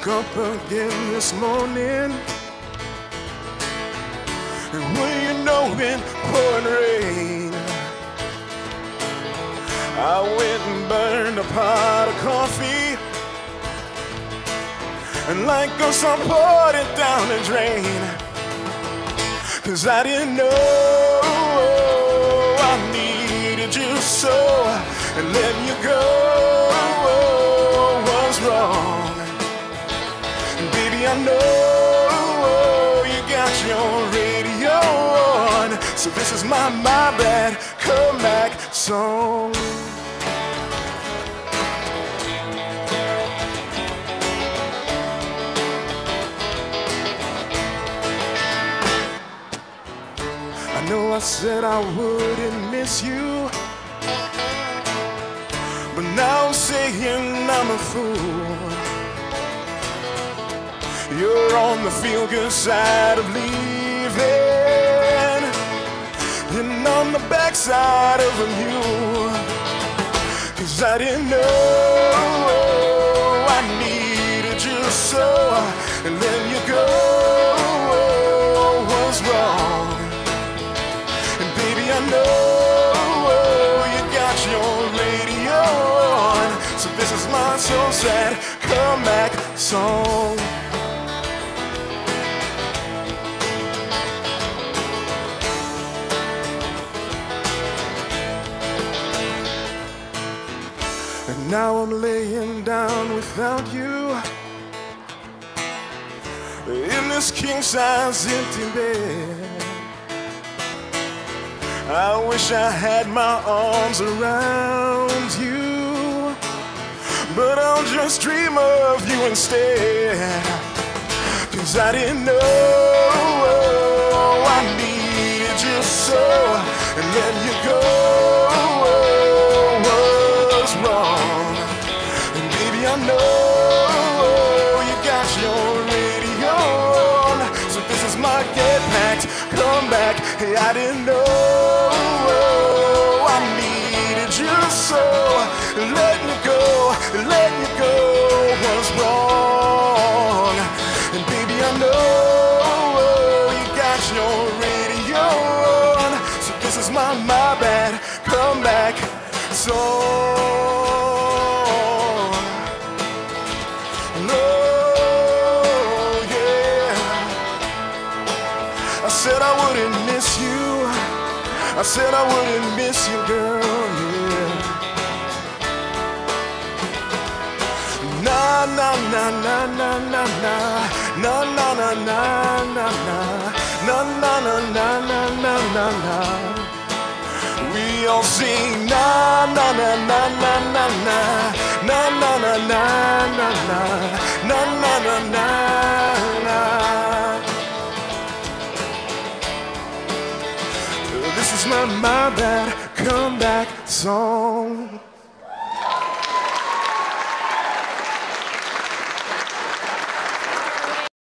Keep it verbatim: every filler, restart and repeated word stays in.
woke up again this morning, and well, you know, in pouring rain, I went and burned a pot of coffee, and like ghosts I poured it down the drain, 'cause I didn't know I needed you so, and letting you go was wrong. And baby, I know you got your radio on, so this is my my bad comeback song. I know I said I wouldn't miss you, but now I'm saying I'm a fool. You're on the feel-good side of leaving, and on the backside of a mule, 'cause I didn't know I needed you so, and letting you go was wrong. And baby, I know you got your radio on, so this is my so sad comeback song. And now I'm laying down without you in this king-size empty bed. I wish I had my arms around you, but I'll just dream of you instead. 'Cause I didn't know I needed you so, and letting you go was wrong. And baby, I know you got your radio on, so this is my get packed comeback. Hey, I didn't know I needed you so, letting you go, letting you go was wrong. And baby, I know you got your radio on, so this is my my bad comeback song. No, yeah, I said I wouldn't miss you, I said I wouldn't miss you, girl, yeah. Na na na na na na na na na na na na na na na na na na na na. We all sing na na na na na na na na na na na na na na na na na. This is my my bad comeback song.